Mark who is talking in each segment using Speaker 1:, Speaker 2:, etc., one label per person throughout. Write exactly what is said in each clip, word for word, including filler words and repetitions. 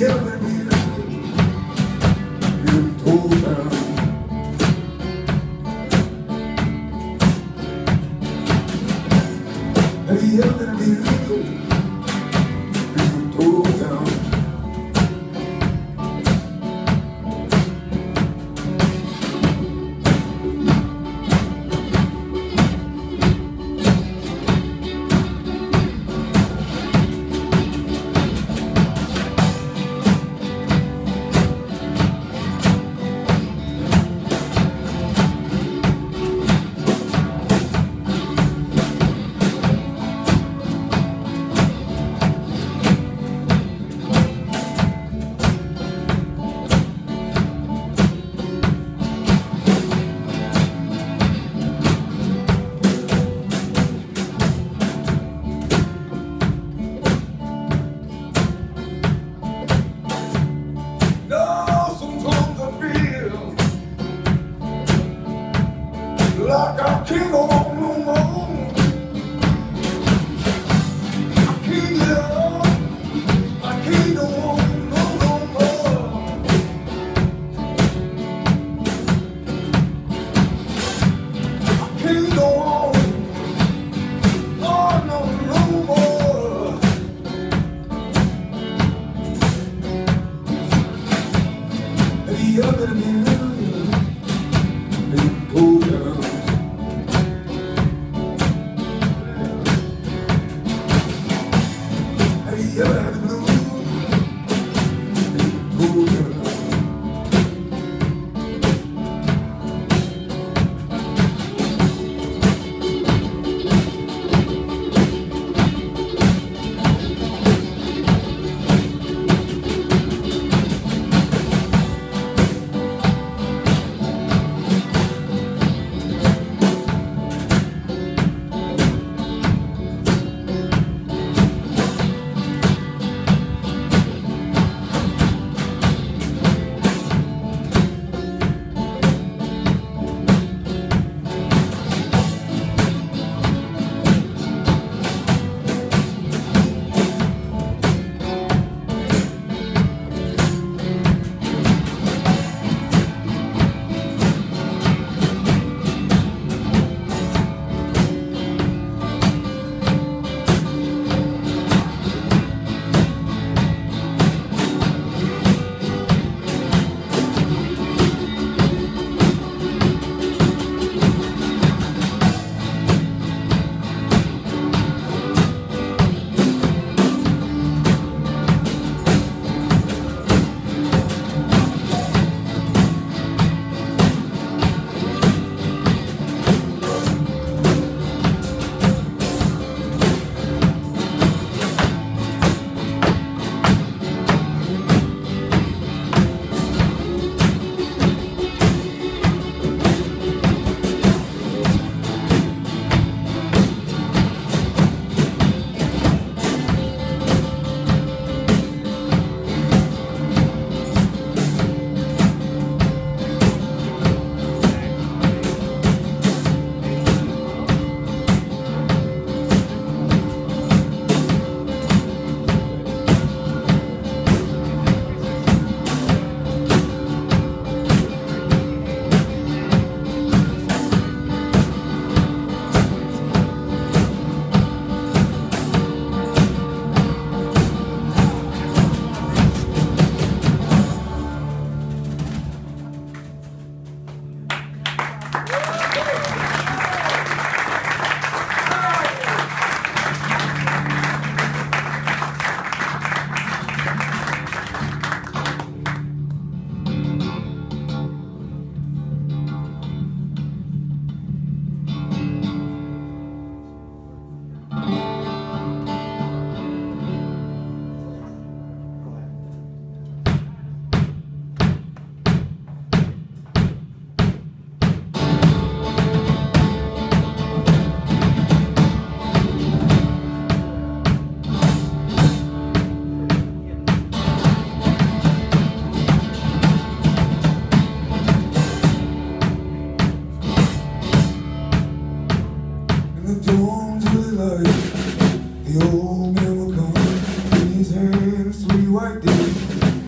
Speaker 1: The old man will come in his hand, a sweet white dick.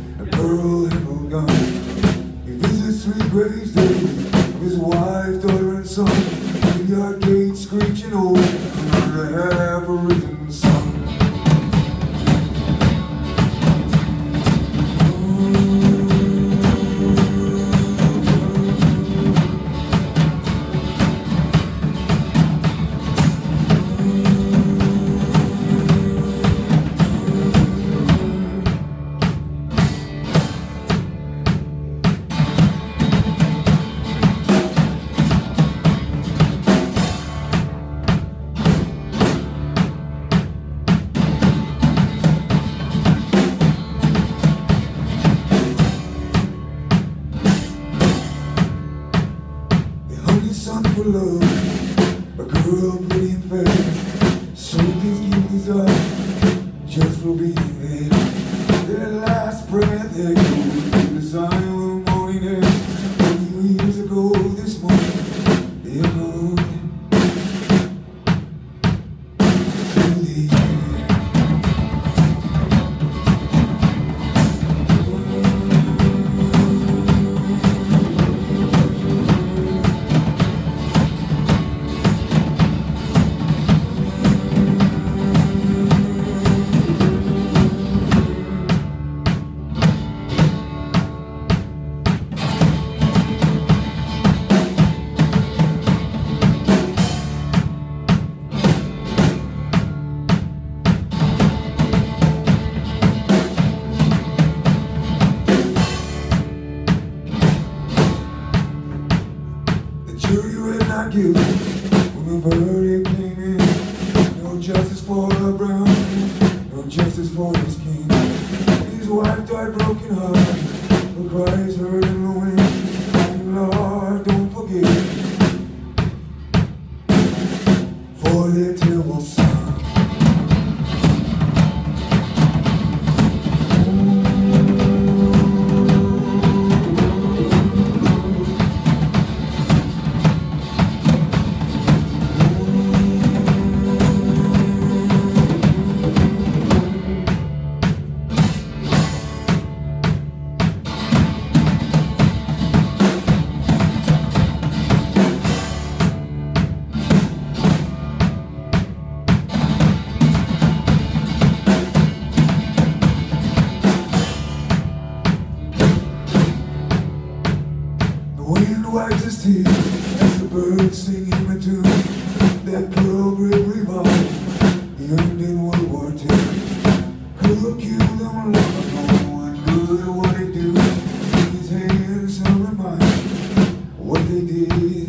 Speaker 1: Earl handled gun. He visits three graves daily of his wife, daughter, and son. Graveyard gate screeching old, another half a risen sun. Son for love, a girl pretty and fair, sold his kidneys up just for being there. Their last breath echoed in the silent morning air. Twenty years ago this morning, they echoed through the air. Jury would not guilty when the verdict came in. No justice for Brown, no justice for his king. His wife died broken heart, her cries heard in the wind. And Lord, don't forget for their terrible son. The wind wipes his tears as the birds sing him a tune. That Pearl Grip revolver he earned in World War Two could have killed him long ago, and good at what they do. His hands still remind what they did.